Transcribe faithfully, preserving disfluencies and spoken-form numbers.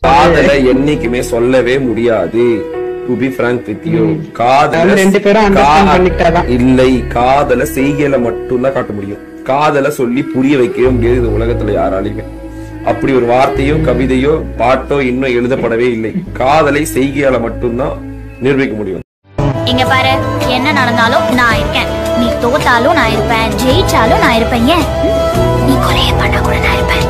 காதல என்னைக்குமே சொல்லவே முடியாது. To be frank with you, காதல ரெண்டு பேரும் அண்டர்ஸ்டாண்ட் பண்ணிக்கிட்டாதான். இல்லை, காதல செய்கையில மட்டும்தான் காட்ட முடியும். காதல சொல்லி புரிய வைக்கவே முடியாது இந்த உலகத்துல யாராலையுமே. அப்படி ஒரு வார்த்தையோ கவிதையோ பாட்டோ இன்னும் எழுதப்படவே இல்லை. காதலை செய்கையால மட்டும்தான் நிரூபிக்க முடியும். இங்க பாரு, என்ன நடந்தாலும் நான் இருக்கேன். நீ தோத்தாலும் நான் இருப்பேன், ஜெயிச்சாலும் நான் இருப்பேன். ஏன் நீ கொலையை பண்ண கூட நான் இருப்பேன்.